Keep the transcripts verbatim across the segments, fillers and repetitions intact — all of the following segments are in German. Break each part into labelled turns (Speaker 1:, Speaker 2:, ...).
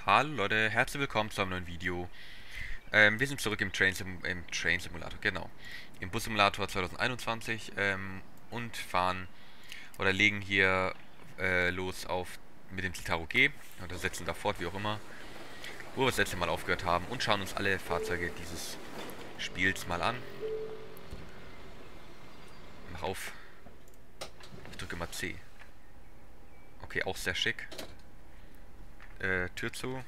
Speaker 1: Hallo Leute, herzlich willkommen zu einem neuen Video. Ähm, wir sind zurück im Train, Sim im Train Simulator, genau. Im Bus Simulator zwanzig einundzwanzig ähm, und fahren oder legen hier äh, los auf mit dem Citaro G oder setzen da fort, wie auch immer, wo wir das letzte Mal aufgehört haben und schauen uns alle Fahrzeuge dieses Spiels mal an. Mach auf, ich drücke mal C. Okay, auch sehr schick. Äh, Tür zu.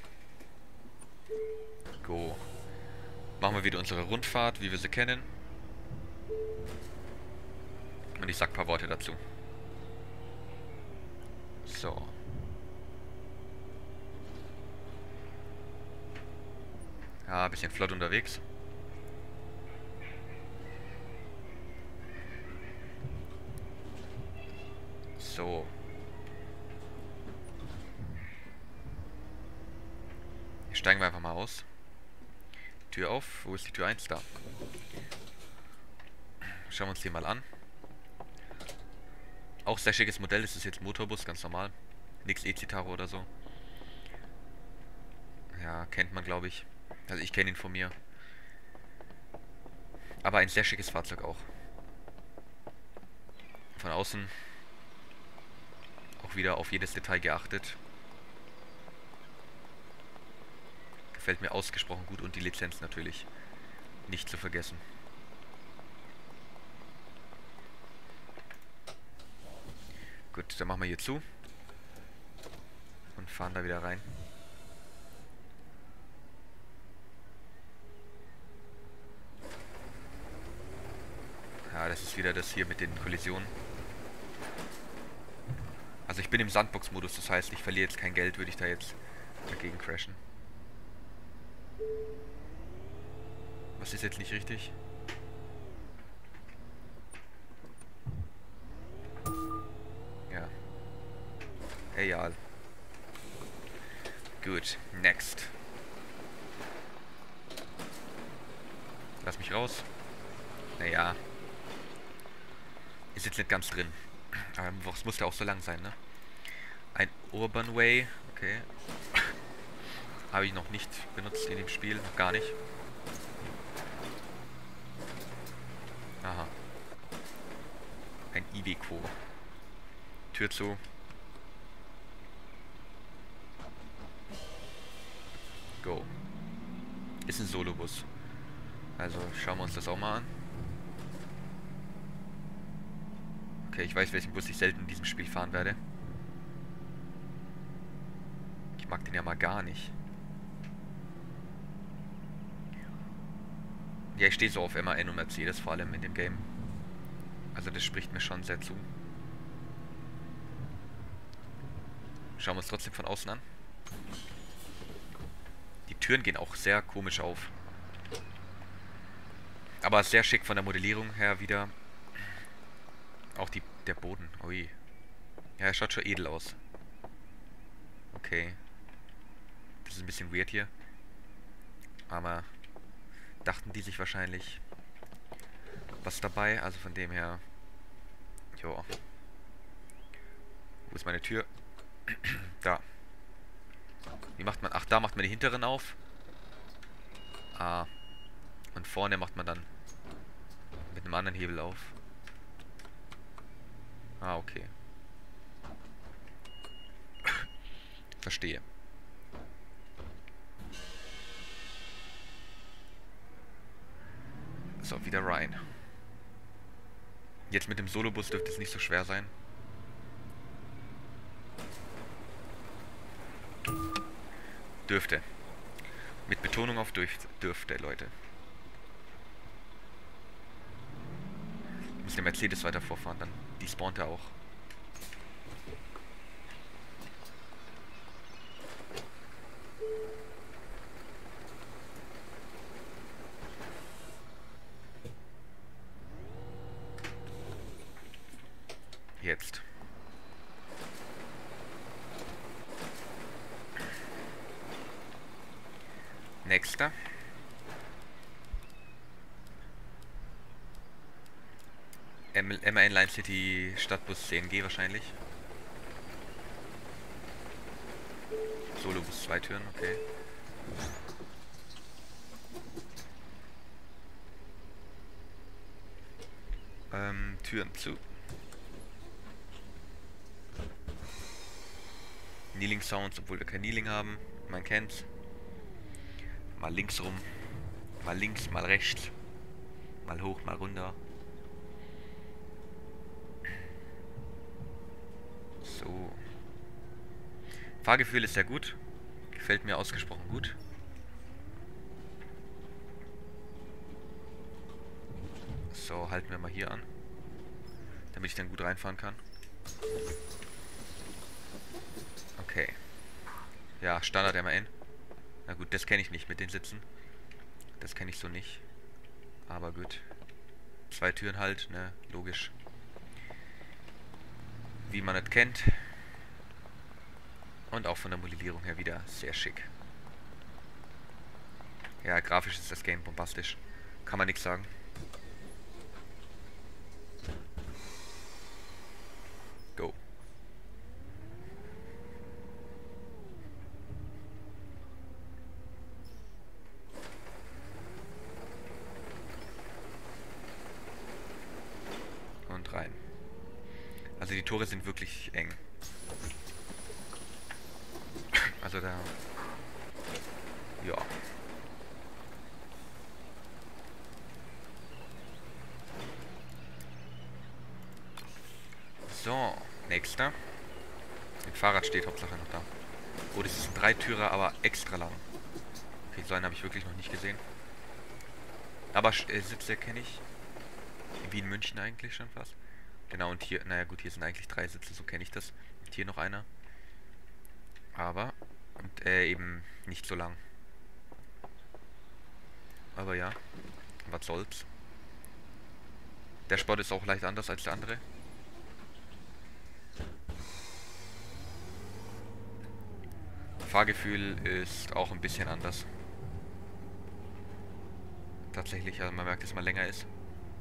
Speaker 1: Go. Machen wir wieder unsere Rundfahrt, wie wir sie kennen. Und ich sag ein paar Worte dazu. So. Ja, ein bisschen flott unterwegs. So. Hier steigen wir einfach mal aus. Tür auf. Wo ist die Tür eins? Da. Schauen wir uns den mal an. Auch sehr schickes Modell. Das ist jetzt Motorbus, ganz normal. Nix E-Citaro oder so. Ja, kennt man, glaube ich. Also ich kenne ihn von mir. Aber ein sehr schickes Fahrzeug auch. Von außen auch wieder auf jedes Detail geachtet. Gefällt mir ausgesprochen gut und die Lizenz natürlich nicht zu vergessen. Gut, dann machen wir hier zu. Und fahren da wieder rein. Ja, das ist wieder das hier mit den Kollisionen. Also ich bin im Sandbox-Modus, das heißt, ich verliere jetzt kein Geld, würde ich da jetzt dagegen crashen. Was ist jetzt nicht richtig? Ja. Egal. Gut, next. Lass mich raus. Naja. Ist jetzt nicht ganz drin. Aber es muss ja auch so lang sein, ne? Ein Urban Way. Okay. Habe ich noch nicht benutzt in dem Spiel. Noch gar nicht. Aha. Ein Iveco. Tür zu. Go. Ist ein Solobus. Also schauen wir uns das auch mal an. Okay, ich weiß, welchen Bus ich selten in diesem Spiel fahren werde. Ich mag den ja mal gar nicht. Ja, ich stehe so auf M A N und Mercedes vor allem in dem Game. Also das spricht mir schon sehr zu. Schauen wir uns trotzdem von außen an. Die Türen gehen auch sehr komisch auf. Aber sehr schick von der Modellierung her wieder. Auch die, der Boden. Ui. Ja, er schaut schon edel aus. Okay. Das ist ein bisschen weird hier. Aber dachten die sich wahrscheinlich was dabei. Also von dem her. Jo. Wo ist meine Tür? Da. Wie macht man? Ach, da macht man die hinteren auf. Ah. Und vorne macht man dann mit einem anderen Hebel auf. Ah, okay. Verstehe. So, wieder rein. Jetzt mit dem Solobus dürfte es nicht so schwer sein. Dürfte. Mit Betonung auf durch, dürfte, Leute. Ich muss der Mercedes weiter vorfahren, dann. Die spawnt er auch. Jetzt. Nächster. M A N Line City Stadtbus C N G wahrscheinlich. Solobus zwei Türen, okay. Ähm, Türen zu. Kneeling Sounds, obwohl wir kein Kneeling haben. Man kennt's. Mal links rum. Mal links, mal rechts. Mal hoch, mal runter. So. Fahrgefühl ist sehr gut. Gefällt mir ausgesprochen gut. So, halten wir mal hier an. Damit ich dann gut reinfahren kann. Okay. Ja, Standard M A N. Na gut, das kenne ich nicht mit den Sitzen. Das kenne ich so nicht. Aber gut. Zwei Türen halt, ne? Logisch. Wie man es kennt. Und auch von der Modellierung her wieder sehr schick. Ja, grafisch ist das Game bombastisch. Kann man nichts sagen. Go. Und rein. Also die Tore sind wirklich eng. Also da... Ja. So, nächster. Ein Fahrrad steht Hauptsache noch da. Oh, das ist ein Dreitürer, aber extra lang. Okay, so einen habe ich wirklich noch nicht gesehen. Aber äh, Sitze kenne ich. Wie in München eigentlich schon fast. Genau, und hier, naja gut, hier sind eigentlich drei Sitze, so kenne ich das. Und hier noch einer. Aber, und äh, eben nicht so lang. Aber ja, was soll's. Der Sport ist auch leicht anders als der andere. Fahrgefühl ist auch ein bisschen anders. Tatsächlich, also man merkt, dass man länger ist.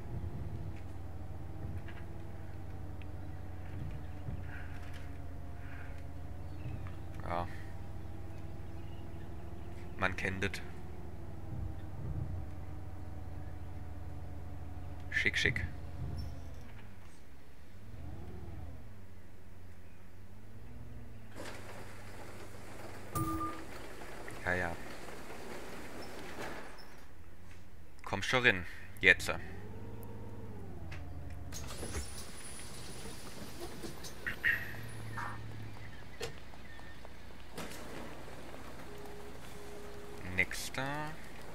Speaker 1: Ja. Man kennt es. Schick, schick. Ja, ja. Komm schon rein. Jetzt. Nächster.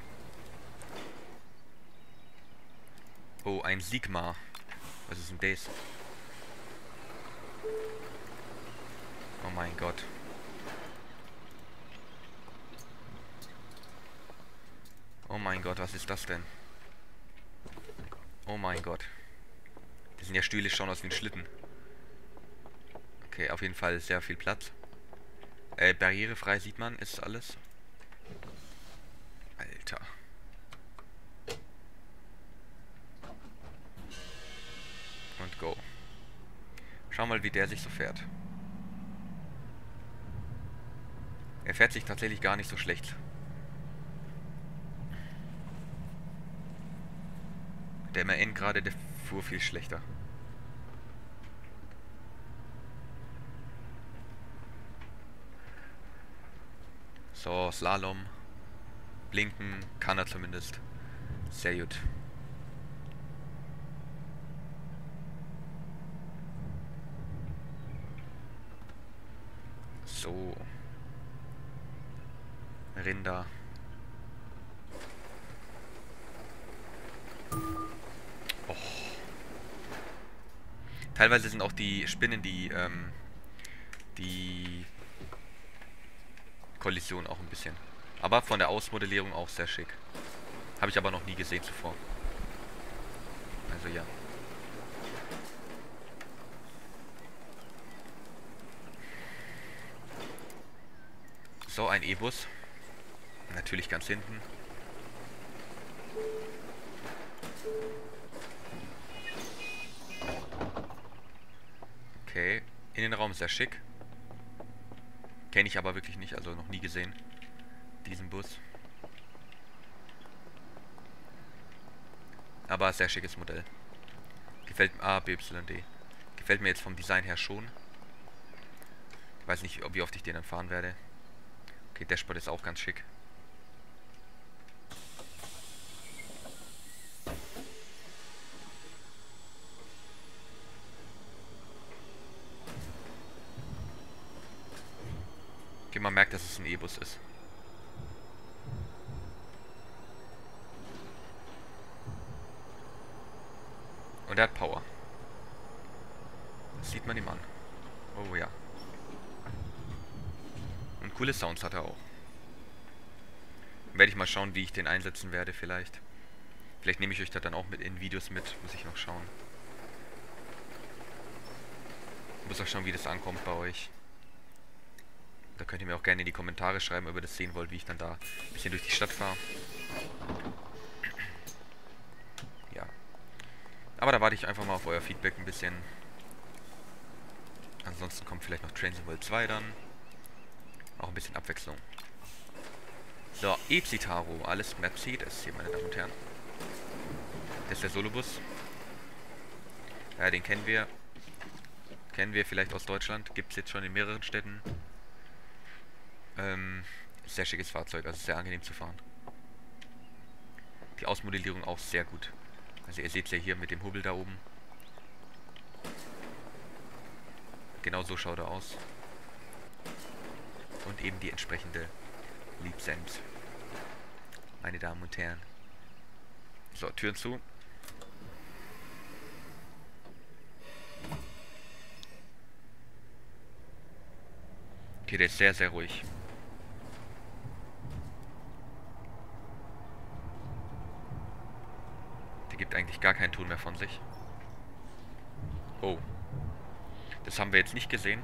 Speaker 1: Oh, ein Sigma. Was ist denn das? Oh mein Gott. Oh mein Gott, was ist das denn? Oh mein Gott. Das sind ja Stühle, schauen aus wie ein Schlitten. Okay, auf jeden Fall sehr viel Platz. Äh, barrierefrei sieht man, ist alles. Alter. Und go. Schau mal, wie der sich so fährt. Er fährt sich tatsächlich gar nicht so schlecht. Der M A N gerade, der fuhr viel schlechter. So, Slalom. Blinken kann er zumindest. Sehr gut. So. Rinder. Oh. Teilweise sind auch die Spinnen, die, ähm, die Kollision auch ein bisschen. Aber von der Ausmodellierung auch sehr schick. Habe ich aber noch nie gesehen zuvor. Also ja. So, ein E-Bus. Natürlich ganz hinten. Okay. Innenraum sehr schick. Kenne ich aber wirklich nicht, also noch nie gesehen. Diesen Bus. Aber sehr schickes Modell. Gefällt mir... Ah, B Y D. Gefällt mir jetzt vom Design her schon. Ich weiß nicht, wie oft ich den dann fahren werde. Okay, Dashboard ist auch ganz schick. Okay, man merkt, dass es ein E-Bus ist. Und er hat Power. Das sieht man ihm an. Oh ja. Und coole Sounds hat er auch. Werde ich mal schauen, wie ich den einsetzen werde vielleicht. Vielleicht nehme ich euch da dann auch mit in Videos mit. Muss ich noch schauen. Muss auch schauen, wie das ankommt bei euch. Da könnt ihr mir auch gerne in die Kommentare schreiben, ob ihr das sehen wollt, wie ich dann da ein bisschen durch die Stadt fahre. Ja. Aber da warte ich einfach mal auf euer Feedback ein bisschen. Ansonsten kommt vielleicht noch Trainsim World zwei dann. Auch ein bisschen Abwechslung. So, E-Citaro, alles Mercedes hier, meine Damen und Herren. Das ist der Solobus. Ja, den kennen wir. Kennen wir vielleicht aus Deutschland. Gibt es jetzt schon in mehreren Städten. Ähm, sehr schickes Fahrzeug, also sehr angenehm zu fahren. Die Ausmodellierung auch sehr gut. Also ihr seht es ja hier mit dem Hubbel da oben. Genau so schaut er aus. Und eben die entsprechende Lizenz. Meine Damen und Herren. So, Türen zu. Okay, der ist sehr, sehr ruhig. Der gibt eigentlich gar keinen Ton mehr von sich. Oh. Das haben wir jetzt nicht gesehen.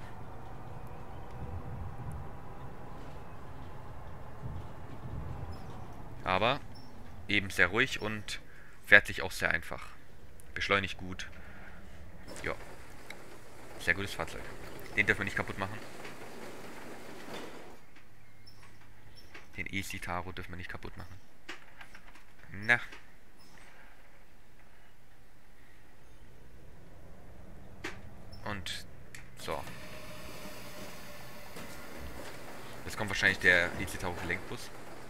Speaker 1: Aber eben sehr ruhig und fährt sich auch sehr einfach. Beschleunigt gut. Ja. Sehr gutes Fahrzeug. Den dürfen wir nicht kaputt machen. Den E-Citaro dürfen wir nicht kaputt machen. Na. Und so. Jetzt kommt wahrscheinlich der E-Citaro Gelenkbus.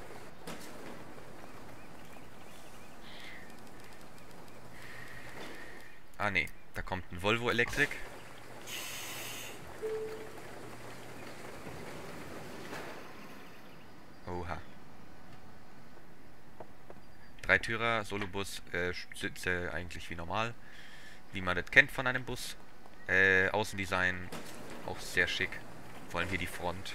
Speaker 1: Ah ne, da kommt ein Volvo Electric. Oha. Dreitürer, Solobus, äh, Sitze eigentlich wie normal. Wie man das kennt von einem Bus. Äh, Außendesign auch sehr schick. Vor allem hier die Front.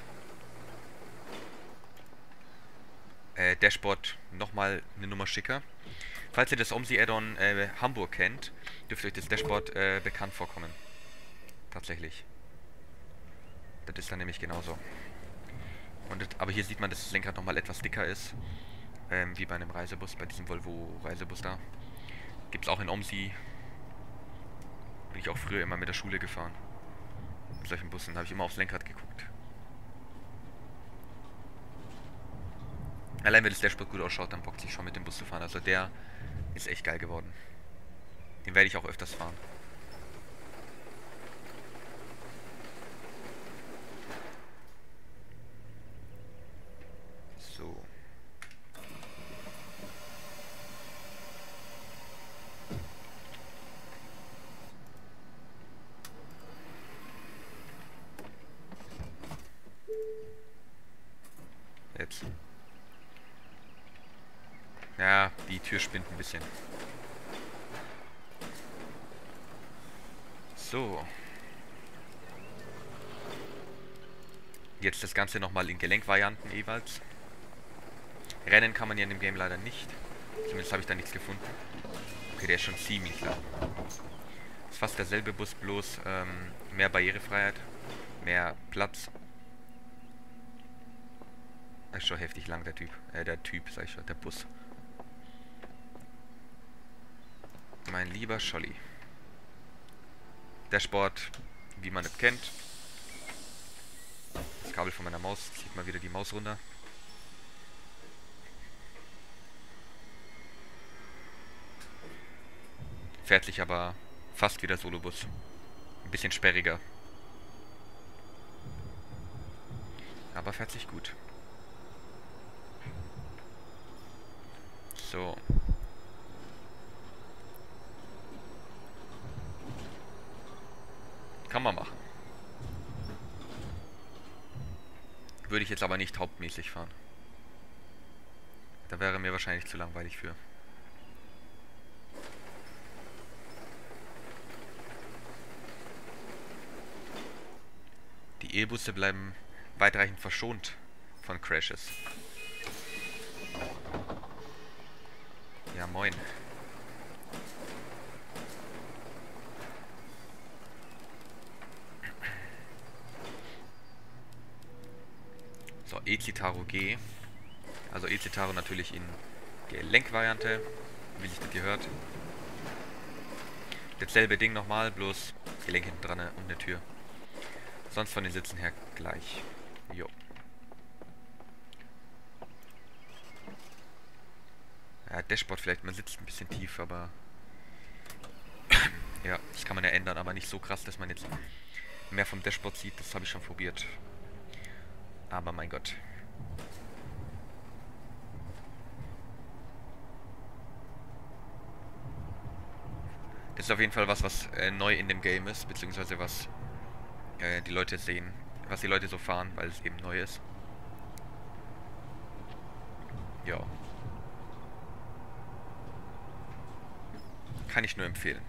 Speaker 1: Äh, Dashboard nochmal eine Nummer schicker. Falls ihr das OMSI Add-on äh, Hamburg kennt, dürfte euch das Dashboard äh, bekannt vorkommen. Tatsächlich. Das ist dann nämlich genauso. Und das, aber hier sieht man, dass das Lenkrad nochmal etwas dicker ist. Ähm, wie bei einem Reisebus, bei diesem Volvo Reisebus da. Gibt es auch in OMSI. Bin ich auch früher immer mit der Schule gefahren. Mit solchen Bussen habe ich immer aufs Lenkrad geguckt. Allein wenn das Dashboard gut ausschaut, dann bockt sich schon mit dem Bus zu fahren. Also der ist echt geil geworden. Den werde ich auch öfters fahren. So. Jetzt. Ja, die Tür spinnt ein bisschen. So. Jetzt das Ganze nochmal in Gelenkwarianten jeweils. Rennen kann man ja in dem Game leider nicht. Zumindest habe ich da nichts gefunden. Okay, der ist schon ziemlich lang. Ist fast derselbe Bus, bloß ähm, mehr Barrierefreiheit, mehr Platz. Das ist schon heftig lang, der Typ. Äh, der Typ, sag ich schon, der Bus. Mein lieber Scholli. Der Sport, wie man es kennt. Kabel von meiner Maus. Zieht mal wieder die Maus runter. Fährt sich aber fast wie der Solobus. Ein bisschen sperriger. Aber fährt sich gut. So. Kann man machen. Würde ich jetzt aber nicht hauptmäßig fahren. Da wäre mir wahrscheinlich zu langweilig für. Die E-Busse bleiben weitreichend verschont von Crashes. Ja, moin. So, E-Citaro G. Also E-Citaro natürlich in Gelenkvariante, wie sich das gehört. Dasselbe Ding nochmal, bloß Gelenk hinten dran und eine Tür. Sonst von den Sitzen her gleich. Jo. Ja, Dashboard vielleicht, man sitzt ein bisschen tief, aber ja, das kann man ja ändern, aber nicht so krass, dass man jetzt mehr vom Dashboard sieht. Das habe ich schon probiert. Aber mein Gott. Das ist auf jeden Fall was, was äh, neu in dem Game ist, beziehungsweise was äh, die Leute sehen, was die Leute so fahren, weil es eben neu ist. Ja. Kann ich nur empfehlen.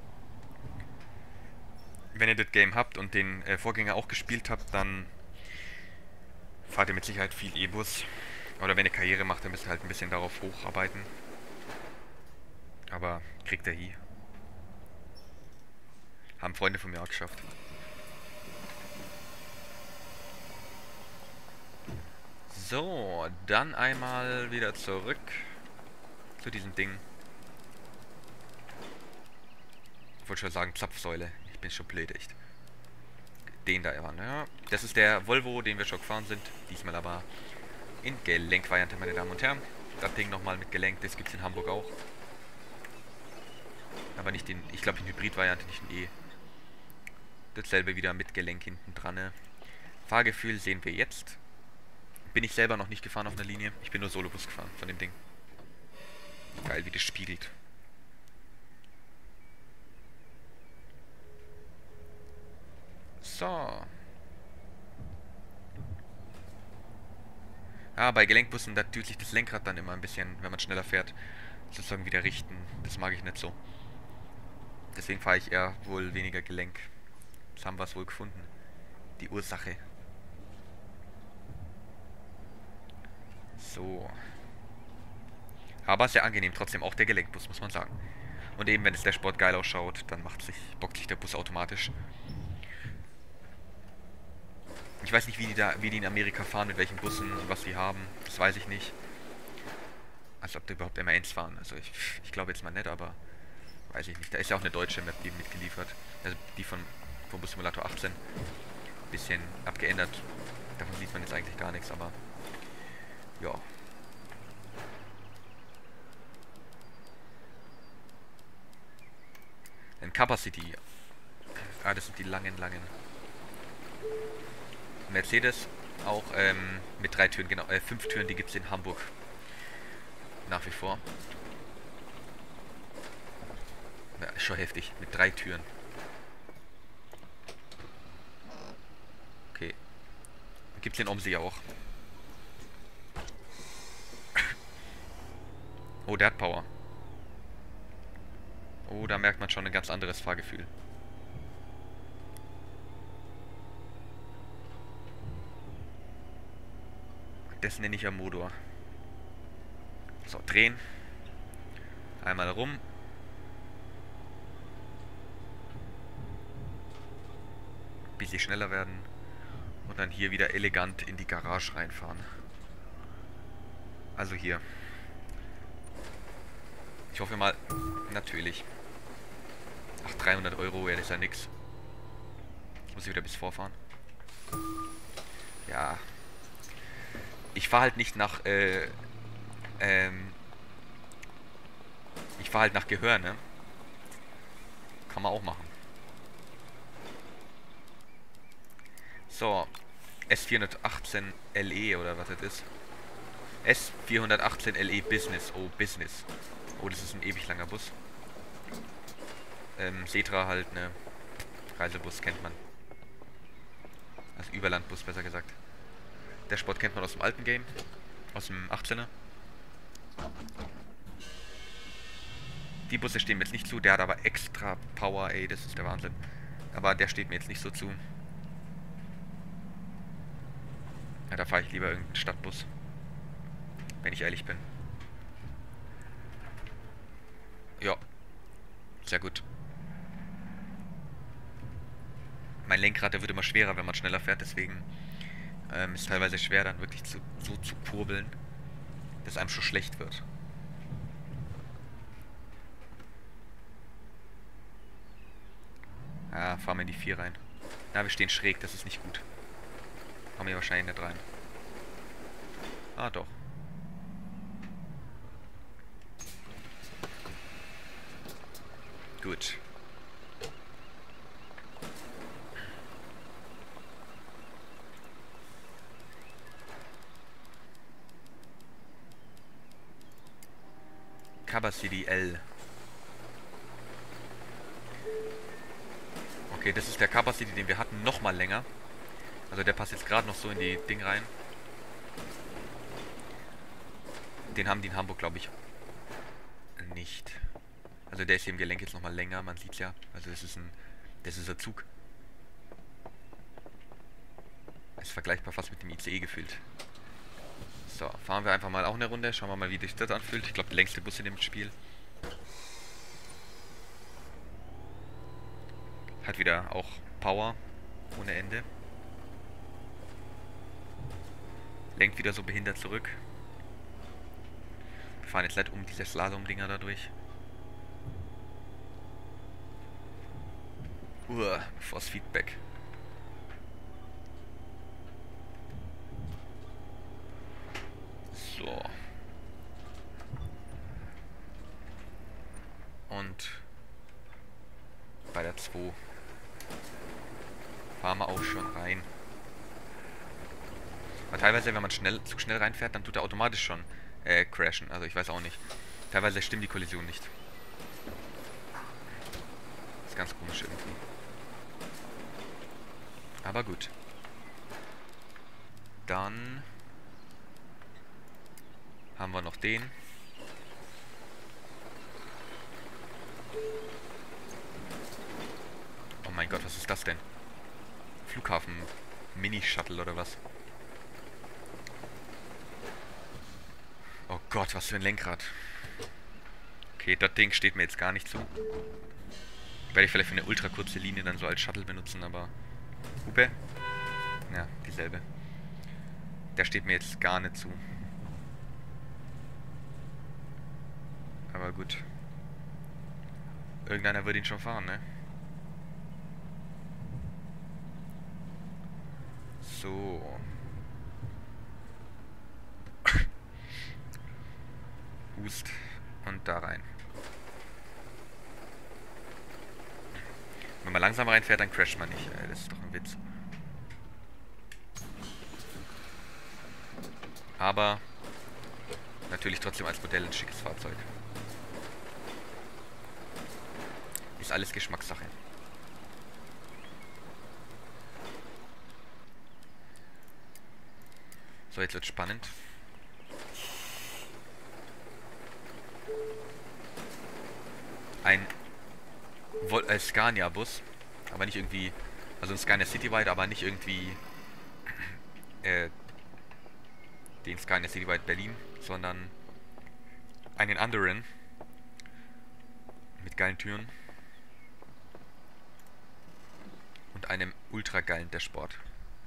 Speaker 1: Wenn ihr das Game habt und den äh, Vorgänger auch gespielt habt, dann fahrt ihr mit Sicherheit viel E-Bus. Oder wenn ihr Karriere macht, dann müsst ihr halt ein bisschen darauf hocharbeiten. Aber kriegt ihr hier. Haben Freunde von mir auch geschafft. So, dann einmal wieder zurück zu diesem Ding. Ich wollte schon sagen Zapfsäule. Ich bin schon blöd, echt. Den da war, ne? Das ist der Volvo, den wir schon gefahren sind. Diesmal aber in Gelenkwariante, meine Damen und Herren. Das Ding nochmal mit Gelenk, das gibt es in Hamburg auch. Aber nicht in, ich glaube in Hybrid-Variante, nicht in E. Dasselbe wieder mit Gelenk hinten dran. Ne? Fahrgefühl sehen wir jetzt. Bin ich selber noch nicht gefahren auf einer Linie. Ich bin nur Solobus gefahren von dem Ding. Geil, wie das spiegelt. So. Ja, bei Gelenkbussen, da tut sich das Lenkrad dann immer ein bisschen, wenn man schneller fährt, sozusagen wieder richten. Das mag ich nicht so. Deswegen fahre ich eher wohl weniger Gelenk. Jetzt haben wir es wohl gefunden. Die Ursache. So. Aber sehr angenehm, trotzdem auch der Gelenkbus, muss man sagen. Und eben, wenn es der Sport geil ausschaut, dann macht sich, bockt sich der Bus automatisch. Ich weiß nicht, wie die da, wie die in Amerika fahren, mit welchen Bussen und was die haben. Das weiß ich nicht. Als ob die überhaupt M eins fahren. Also ich, ich glaube jetzt mal nicht, aber weiß ich nicht. Da ist ja auch eine deutsche Map, die mitgeliefert. Also die von, von Bus Simulator achtzehn. Bisschen abgeändert. Davon sieht man jetzt eigentlich gar nichts, aber ja. Ein Capacity. Ah, das sind die langen, langen. Mercedes auch ähm, mit drei Türen, genau, äh, fünf Türen, die gibt es in Hamburg. Nach wie vor. Ja, ist schon heftig, mit drei Türen. Okay. Gibt es in Omsi auch. Oh, der hat Power. Oh, da merkt man schon ein ganz anderes Fahrgefühl. Das nenne ich ja Motor. So, drehen. Einmal rum. Bisschen schneller werden. Und dann hier wieder elegant in die Garage reinfahren. Also hier. Ich hoffe mal, natürlich. Ach, dreihundert Euro, ja, das ist ja nix. Ich muss wieder bis vorfahren. Ja. Ich fahre halt nicht nach, äh, ähm, ich fahre halt nach Gehör, ne? Kann man auch machen. So. S vierhundertachtzehn L E oder was das ist. S vierhundertachtzehn L E Business. Oh, Business. Oh, das ist ein ewig langer Bus. Ähm, Setra halt, ne? Reisebus kennt man. Also Überlandbus, besser gesagt. Der Sport kennt man aus dem alten Game. Aus dem achtzehner. Die Busse stehen mir jetzt nicht zu. Der hat aber extra Power, ey, das ist der Wahnsinn. Aber der steht mir jetzt nicht so zu. Ja, da fahre ich lieber irgendeinen Stadtbus. Wenn ich ehrlich bin. Ja, sehr gut. Mein Lenkrad, der wird immer schwerer, wenn man schneller fährt. Deswegen ähm, ist es teilweise schwer, dann wirklich zu, so zu kurbeln, dass einem schon schlecht wird. Ah, fahren wir in die vier rein. Na, wir stehen schräg, das ist nicht gut. Kommen wir wahrscheinlich nicht rein. Ah, doch. Gut. Capacity L. Okay, das ist der Capacity, den wir hatten, nochmal länger. Also der passt jetzt gerade noch so in die Ding rein. Den haben die in Hamburg, glaube ich, nicht. Also der ist hier im Gelenk jetzt nochmal länger, man sieht's ja. Also das ist ein, das ist ein Zug. Ist vergleichbar fast mit dem I C E gefühlt. So, fahren wir einfach mal auch eine Runde. Schauen wir mal, wie sich das anfühlt. Ich glaube, der längste Bus in dem Spiel. Hat wieder auch Power ohne Ende. Lenkt wieder so behindert zurück. Wir fahren jetzt nicht um diese Slalom-Dinger da durch. Uah, Force Feedback. So. Und bei der zwei fahren wir auch schon rein. Aber teilweise, wenn man schnell zu schnell reinfährt, dann tut er automatisch schon äh, crashen. Also ich weiß auch nicht. Teilweise stimmt die Kollision nicht. Das ist ganz komisch irgendwie. Aber gut. Dann haben wir noch den. Oh mein Gott, was ist das denn? Flughafen Mini-Shuttle oder was? Oh Gott, was für ein Lenkrad. Okay, das Ding steht mir jetzt gar nicht zu. Werde ich vielleicht für eine ultra kurze Linie dann so als Shuttle benutzen, aber... Hupe? Ja, dieselbe. Der steht mir jetzt gar nicht zu. Aber gut. Irgendeiner wird ihn schon fahren, ne? So. Hust. Und da rein. Wenn man langsam reinfährt, dann crasht man nicht. Das ist doch ein Witz. Aber natürlich trotzdem als Modell ein schickes Fahrzeug. Ist alles Geschmackssache. So, jetzt wird spannend. Ein Vol äh, Scania-Bus. Aber nicht irgendwie... Also ein Scania Citywide, aber nicht irgendwie... Äh... Den Scania Citywide Berlin, sondern... einen anderen. Mit geilen Türen. Und einem ultra geilen Dashboard.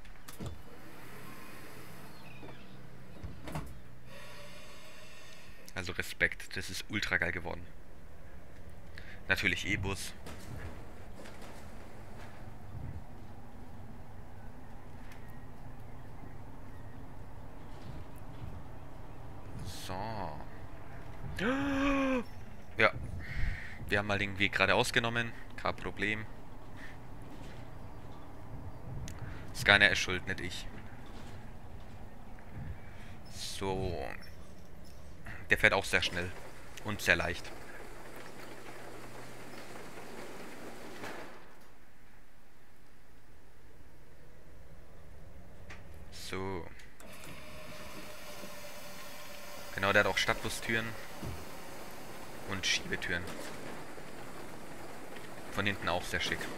Speaker 1: Also Respekt, das ist ultra geil geworden. Natürlich E-Bus. Ja, wir haben mal den Weg geradeaus genommen. Kein Problem. Skyner ist schuld, nicht ich. So. Der fährt auch sehr schnell. Und sehr leicht. So. Genau, der hat auch Stadtbustüren. Und Schiebetüren. Von hinten auch sehr schick.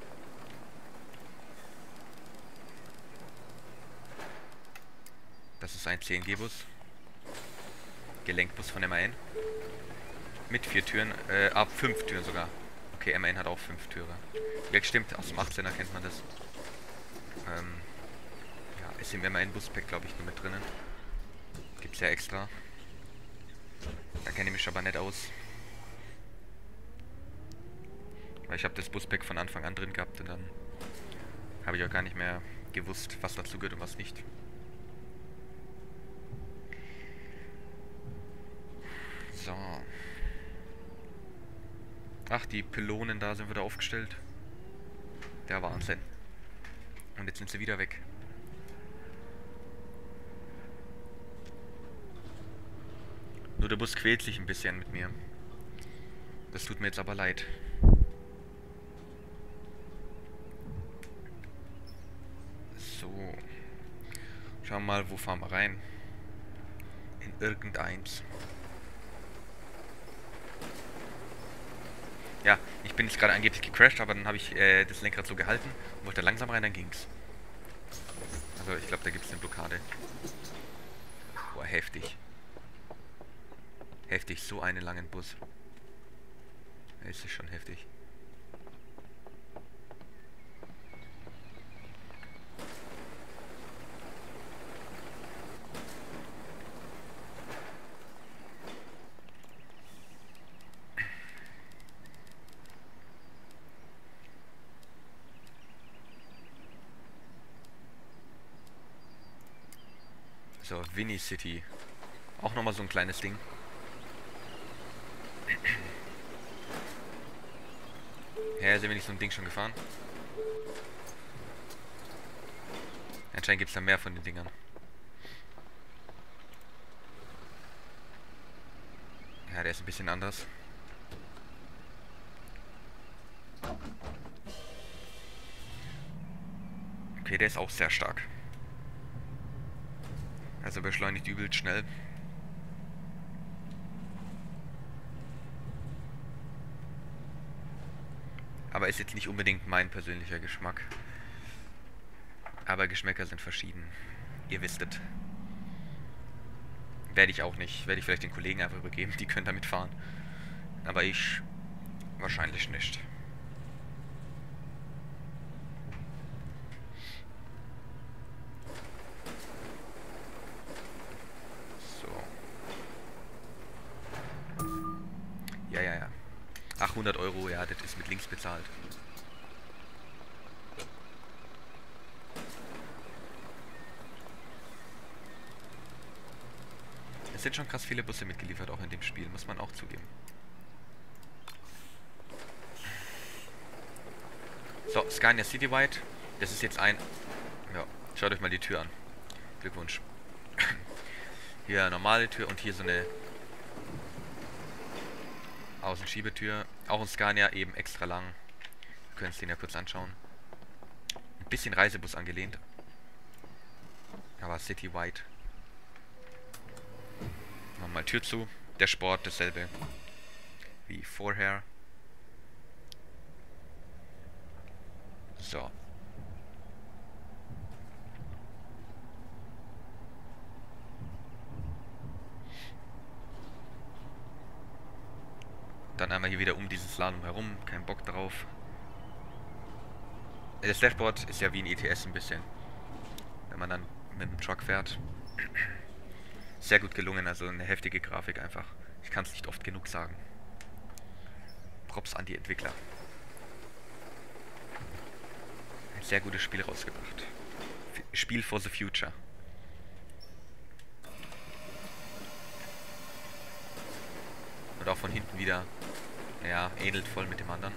Speaker 1: Das ist ein C N G-Bus. Gelenkbus von M A N. Mit vier Türen, äh, ab fünf Türen sogar. Okay, M A N hat auch fünf Türen. Ja, stimmt, aus dem achtzehner kennt man das. Ähm, ja, ist im M A N-Buspack, glaube ich, nur mit drinnen. Gibt's ja extra. Da kenne ich mich aber nicht aus. Weil ich habe das Buspack von Anfang an drin gehabt und dann habe ich auch gar nicht mehr gewusst, was dazu gehört und was nicht. So. Ach, die Pylonen da sind wieder aufgestellt. Der Wahnsinn. Und jetzt sind sie wieder weg. Nur der Bus quält sich ein bisschen mit mir. Das tut mir jetzt aber leid. So. Schauen wir mal, wo fahren wir rein? In irgendeins. Ja, ich bin jetzt gerade angeblich gecrashed, aber dann habe ich äh, das Lenkrad so gehalten und wollte langsam rein, dann ging's. Also ich glaube, da gibt es eine Blockade. Boah, heftig. Heftig, so einen langen Bus. Es ist schon heftig. So, Winnie City. Auch nochmal so ein kleines Ding. Ja, sind wir nicht so ein Ding schon gefahren? Anscheinend gibt es da mehr von den Dingern. Ja, der ist ein bisschen anders. Okay, der ist auch sehr stark. Also beschleunigt übelst schnell. Aber ist jetzt nicht unbedingt mein persönlicher Geschmack. Aber Geschmäcker sind verschieden. Ihr wisstet. Werde ich auch nicht. Werde ich vielleicht den Kollegen einfach übergeben. Die können damit fahren. Aber ich wahrscheinlich nicht. Ja, ja, ja. Ach, hundert Euro, ja, das ist mit links bezahlt. Es sind schon krass viele Busse mitgeliefert, auch in dem Spiel, muss man auch zugeben. So, Scania Citywide. Das ist jetzt ein... Ja, schaut euch mal die Tür an. Glückwunsch. Hier eine normale Tür und hier so eine Außenschiebetür. Auch ein Scania, eben extra lang. Wir können es den ja kurz anschauen. Ein bisschen Reisebus angelehnt. Aber Citywide. Machen wir mal Tür zu. Der Sport dasselbe wie vorher. So. Dann einmal hier wieder um dieses Slalom herum. Kein Bock drauf. Das Dashboard ist ja wie ein E T S ein bisschen. Wenn man dann mit dem Truck fährt. Sehr gut gelungen, also eine heftige Grafik einfach. Ich kann es nicht oft genug sagen. Props an die Entwickler. Ein sehr gutes Spiel rausgebracht. Spiel for the future. Und auch von hinten wieder, ja, ähnelt voll mit dem anderen.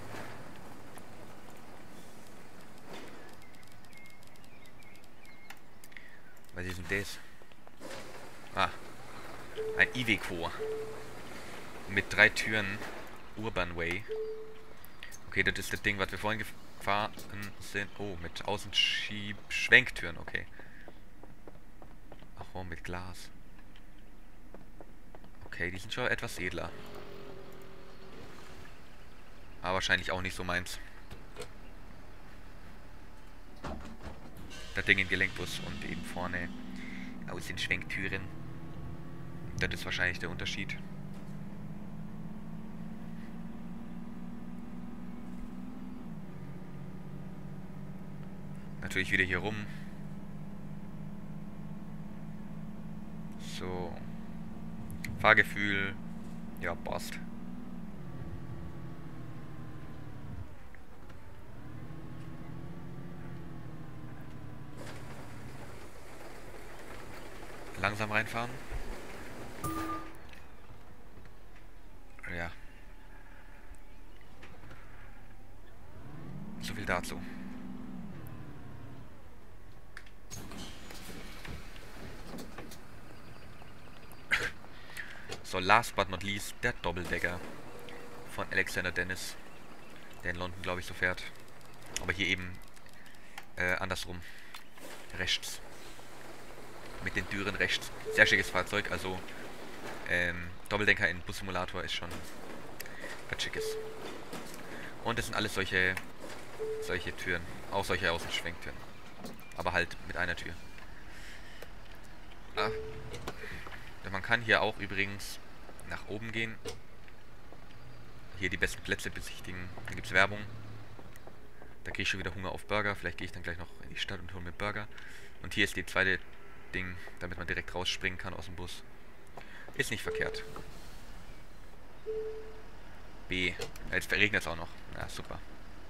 Speaker 1: Was ist denn das? Ah, ein Iveco. Mit drei Türen. Urban Way. Okay, das ist das Ding, was wir vorhin gefahren sind. Oh, mit Außenschieb-Schwenktüren, okay. Ach, oh, mit Glas. Okay, die sind schon etwas edler. Aber wahrscheinlich auch nicht so meins. Das Ding in Gelenkbus und eben vorne Außenschwenktüren. Das ist wahrscheinlich der Unterschied. Natürlich wieder hier rum. So. Fahrgefühl. Ja, passt. Langsam reinfahren. Ja. So viel dazu. So, last but not least, der Doppeldecker von Alexander Dennis, der in London, glaube ich, so fährt. Aber hier eben äh, andersrum. Rechts. Mit den Türen rechts. Sehr schickes Fahrzeug, also ähm, Doppeldenker in Bus Simulator ist schon was Schickes. Und das sind alles solche solche Türen. Auch solche Außenschwenktüren. Aber halt mit einer Tür. Ah. Man kann hier auch übrigens nach oben gehen. Hier die besten Plätze besichtigen. Da gibt es Werbung. Da kriege ich schon wieder Hunger auf Burger. Vielleicht gehe ich dann gleich noch in die Stadt und hole mir Burger. Und hier ist die zweite Ding, damit man direkt rausspringen kann aus dem Bus. Ist nicht verkehrt. B. Jetzt regnet es auch noch. Ja, super.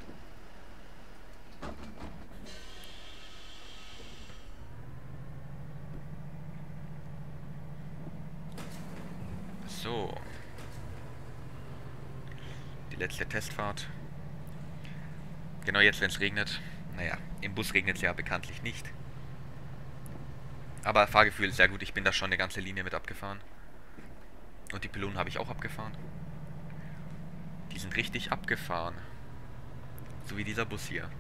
Speaker 1: So. Die letzte Testfahrt. Genau jetzt, wenn es regnet. Naja, im Bus regnet es ja bekanntlich nicht. Aber Fahrgefühl sehr gut. Ich bin da schon eine ganze Linie mit abgefahren. Und die Pylonen habe ich auch abgefahren. Die sind richtig abgefahren. So wie dieser Bus hier.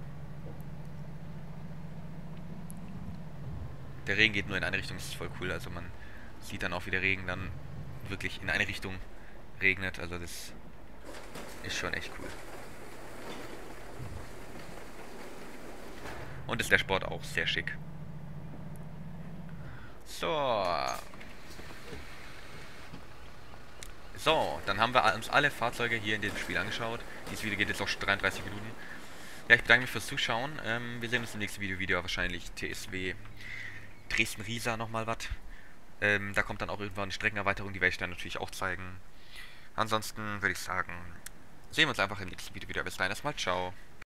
Speaker 1: Der Regen geht nur in eine Richtung, das ist voll cool. Also man sieht dann auch, wie der Regen dann wirklich in eine Richtung regnet. Also das ist schon echt cool. Und ist der Sport auch sehr schick. So. So, dann haben wir uns alle Fahrzeuge hier in diesem Spiel angeschaut. Dieses Video geht jetzt auch schon dreiunddreißig Minuten. Ja, ich bedanke mich fürs Zuschauen. Ähm, wir sehen uns im nächsten Video wieder. Wahrscheinlich T S W Dresden-Riesa nochmal was. Ähm, da kommt dann auch irgendwann eine Streckenerweiterung, die werde ich dann natürlich auch zeigen. Ansonsten würde ich sagen, sehen wir uns einfach im nächsten Video wieder. Bis dahin erstmal, ciao.